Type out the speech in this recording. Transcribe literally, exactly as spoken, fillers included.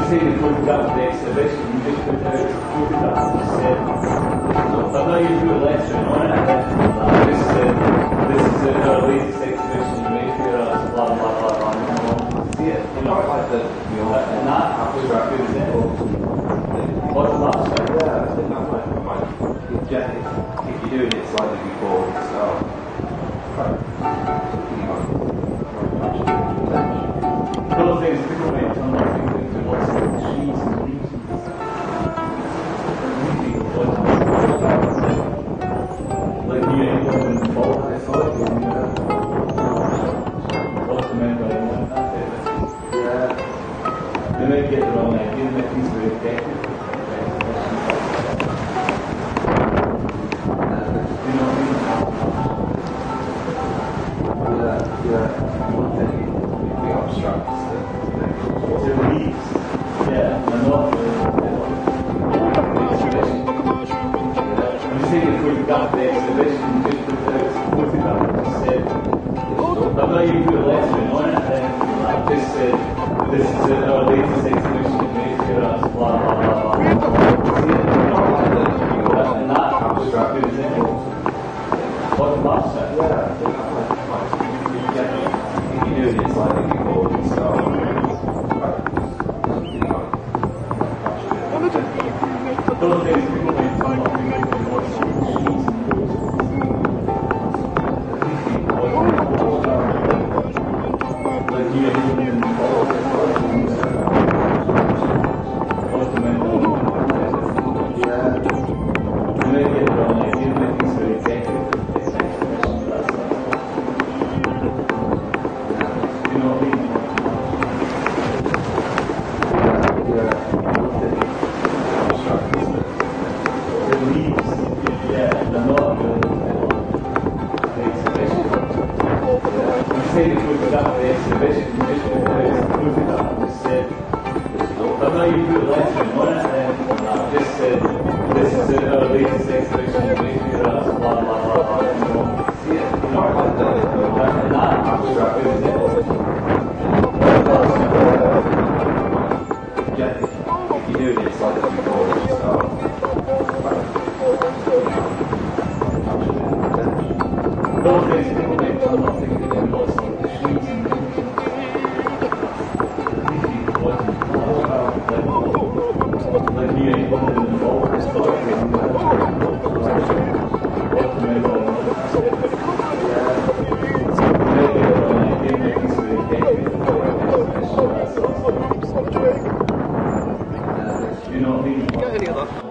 see the photograph of the exhibition, you just put out a photograph and just said, I know you put a lettering on it, and just said, this is our latest exhibition you made for us, blah, blah, blah, blah, and come along and see it. You know, like the, you know, and that was a good example. What's the last one? Yeah, I think that might be my, if you're doing it slightly before you start, right, one of the things people may turn their fingers to what's the trees and leaves. Like New England and fall, I thought, you know, what's the meant by one, that's it. yeah. They might get the wrong idea, they might think it's very effective. You know what I mean? Yeah, yeah. One thing, the abstracts that The leaves, yeah, and not the, the exhibition. I'm just taking a photograph of the exhibition, just put out a photograph and just said, I've not even put a lettering on it, and I've just said, this is our latest exhibition you made for us, blah, blah, blah, blah. See it? And that abstract is in it. What's the last set? yeah, I think that might be my, if you're doing it slightly before you start, Those days people may turn off and go and watch some sheets and like you have been involved in yeah. You may get the wrong idea, you may think it's very effective, it's an exhibition, but that's not. You know what I mean? The leaves, yeah, they're not the, the exhibition. You say the photograph of the exhibition, you just put out a photograph and just said, I know you put a lettering on it, and I've just said, this is our latest exhibition you made for us, blah, blah, blah, blah, and you know, see it? You know, like the, and that abstract is it. If you're doing it slightly before you start, those days people may turn off thinking they lost the sheets and like New England and fall, it's not you know what I mean?